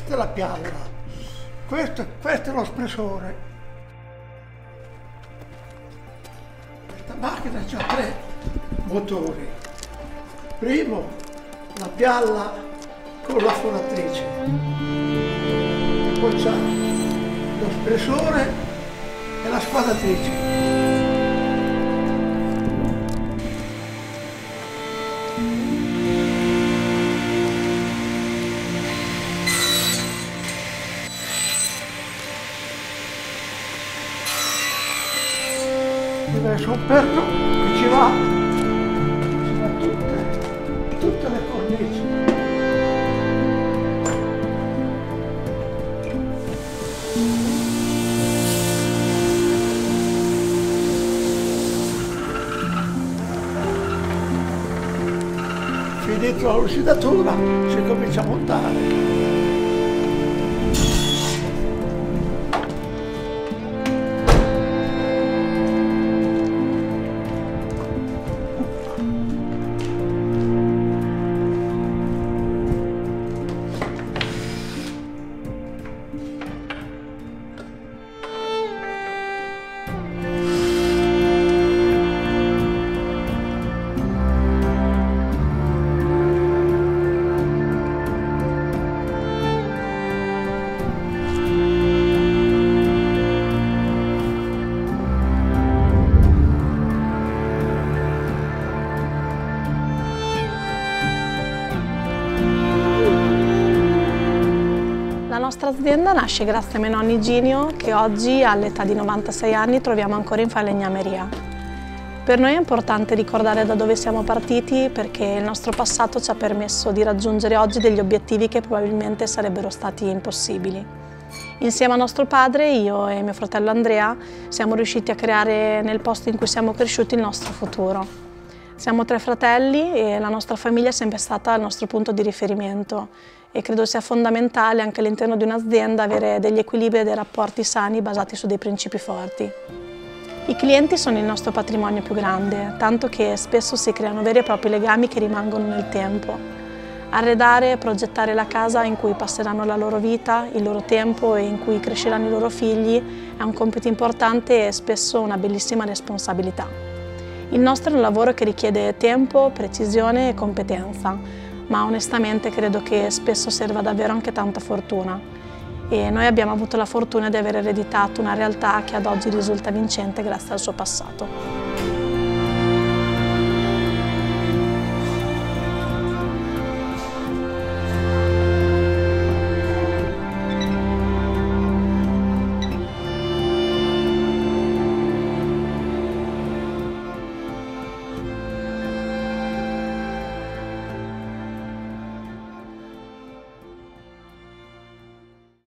questa è la pialla, questo è lo spessore. Questa macchina ha 3 motori. Primo, la pialla con la foratrice, e poi c'è lo spessore e la squadratrice. Adesso un perno che ci va tutte le cornici. Finito la lucidatura si comincia a montare. La nostra azienda nasce grazie ai miei nonni Ginio, che oggi all'età di 96 anni troviamo ancora in falegnameria. Per noi è importante ricordare da dove siamo partiti perché il nostro passato ci ha permesso di raggiungere oggi degli obiettivi che probabilmente sarebbero stati impossibili. Insieme a nostro padre, io e mio fratello Andrea, siamo riusciti a creare nel posto in cui siamo cresciuti il nostro futuro. Siamo 3 fratelli e la nostra famiglia è sempre stata il nostro punto di riferimento e credo sia fondamentale anche all'interno di un'azienda avere degli equilibri e dei rapporti sani basati su dei principi forti. I clienti sono il nostro patrimonio più grande, tanto che spesso si creano veri e propri legami che rimangono nel tempo. Arredare e progettare la casa in cui passeranno la loro vita, il loro tempo e in cui cresceranno i loro figli è un compito importante e spesso una bellissima responsabilità. Il nostro è un lavoro che richiede tempo, precisione e competenza, ma onestamente credo che spesso serva davvero anche tanta fortuna. E noi abbiamo avuto la fortuna di aver ereditato una realtà che ad oggi risulta vincente grazie al suo passato.